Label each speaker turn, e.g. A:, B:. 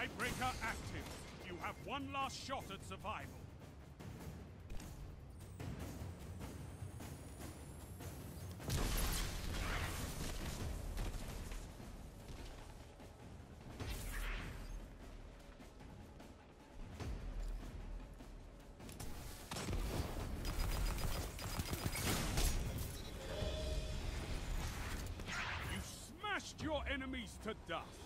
A: Tidebreaker active. You have one last shot at survival. You smashed your enemies to dust.